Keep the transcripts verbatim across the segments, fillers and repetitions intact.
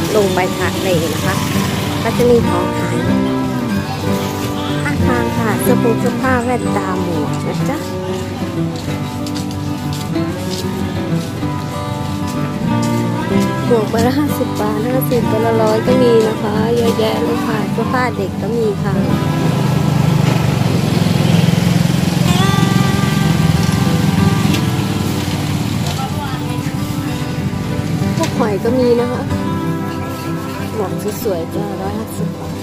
ลงไปทะเลนะคะก็จะมีของขายข้างทางค่ะเสื้อผงเสื้อผ้าแว่นตาหมวกนะจ๊ะหมวกใบละห้าสิบบาทห้าสิบใบละร้อยก็มีนะคะเยอะแยะเลยค่ะเสื้อผ้าเด็กก็มีค่ะพวกหอยก็มีนะคะหมวกสวยๆจ้ะร้อยห้าสิบบาท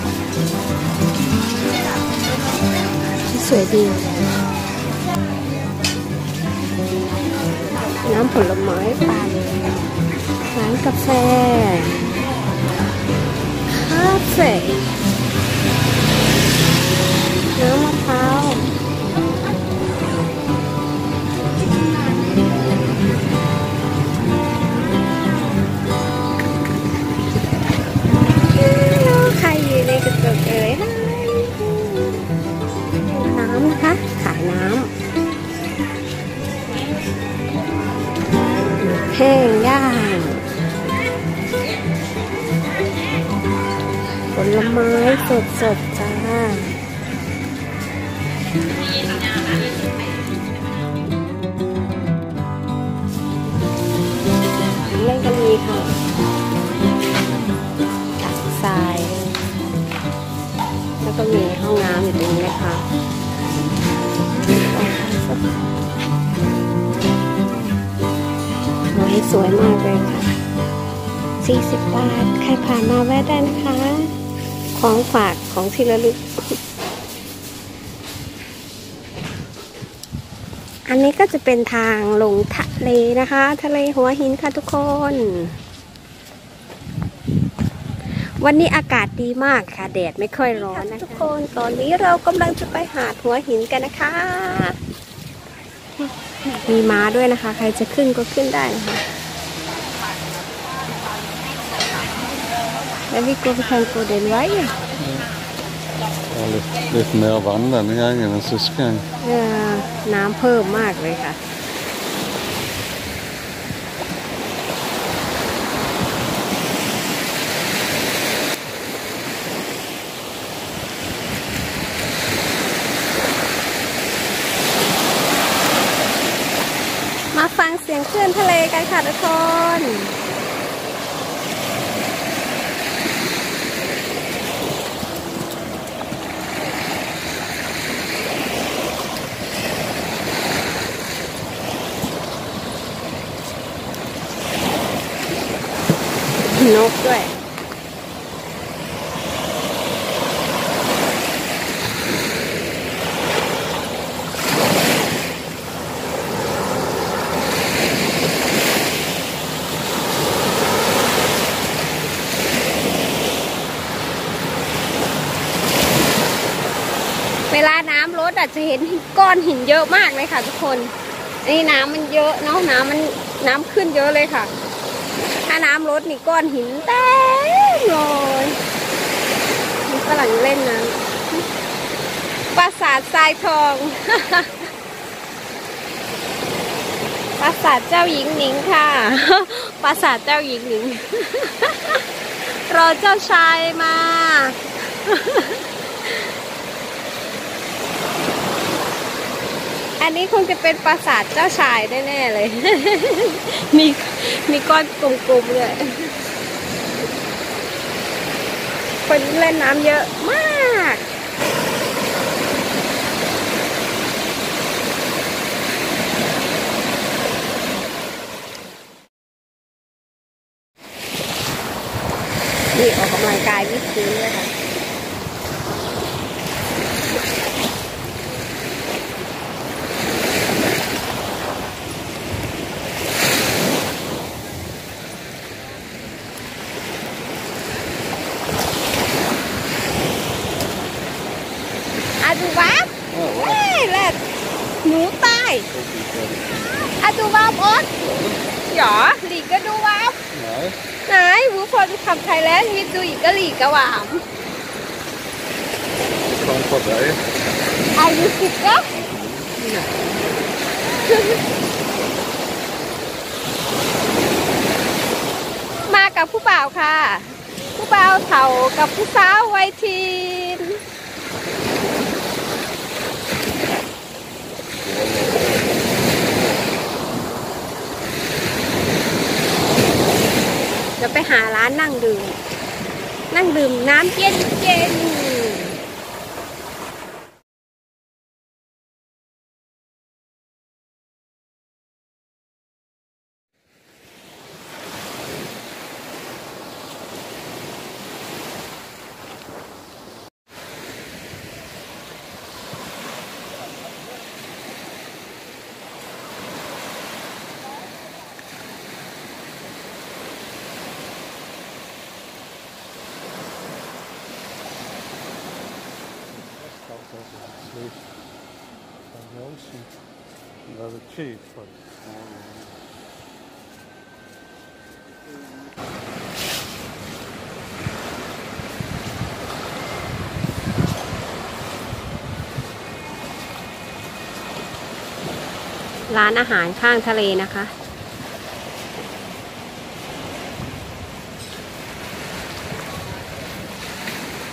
สวยดีน้ำผลไม้ปั่นร้านกาแฟคาเฟ่น้ำมะพร้าวใครอยู่ในกระจกเอ่ยน้ำนะคะขายน้ำแห้งย่างผลไม้สดสดจ้าเล่นก็มีค่ะตักทรายแล้วก็มีห้องน้ำอยู่ตรงนี้เลยค่ะไม้สวยมากเลยค่ะสี่สิบบาทใครผ่านมาแวะได้นะคะของฝากของที่ระลึกอันนี้ก็จะเป็นทางลงทะเลนะคะทะเลหัวหินค่ะทุกคนวันนี้อากาศดีมากค่ะแดดไม่ค่อยร้อนนะคะทุกคนตอนนี้เรากำลังจะไปหาดหัวหินกันนะคะมีม้าด้วยนะคะใครจะขึ้นก็ขึ้นได้นะคะแล้วvi går vi kan gå den vejen. Ja, lidt, lidt mere vandrende gang end sidste gang. น้ำเพิ่มมากเลยค่ะมาฟังเสียงคลื่นทะเลกันค่ะทุกคนนกด้วยเวลาน้ำลดอาจจะเห็นก้อนหินเยอะมากเลยค่ะทุกคนนี่น้ำมันเยอะเนาะน้ำมันน้ำขึ้นเยอะเลยค่ะถ้าน้ำลดนี่ก้อนหินเต็มเลยมีฝรั่งเล่นน้ำปราสาททรายทอง ปราสาทเจ้าหญิงหนิงค่ะ ปราสาทเจ้าหญิงหนิง รอเจ้าชายมา อันนี้คงจะเป็นปราสาทเจ้าชายแน่ๆเลย มีมีก้อนกลมๆเลยคนเล่นน้ำเยอะมากนี่ออกกำลังกายวิดพื้นเลยค่ะดูวับเฮ้ยแหละหนูตายอะดูวับออสหรอหลีกก็ดูวับไหนวูพอดูขับไทยแล้วมีดูอีกก็หลีกกะหวามอายุสิบก็มากับกับผู้บ่าวค่ะผู้บ่าวเฒ่ากับผู้สาววัยทีนจะไปหาร้านนั่งดื่มนั่งดื่มน้ำเย็นเย็น Very cheap, but ร้านอาหารข้างทะเลนะคะ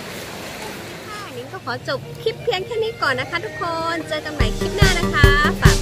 นิ้งก็ขอจบคลิปเพียงแค่นี้ก่อนนะคะทุกคนเจอกันใหม่คลิปหน้านะคะฝาก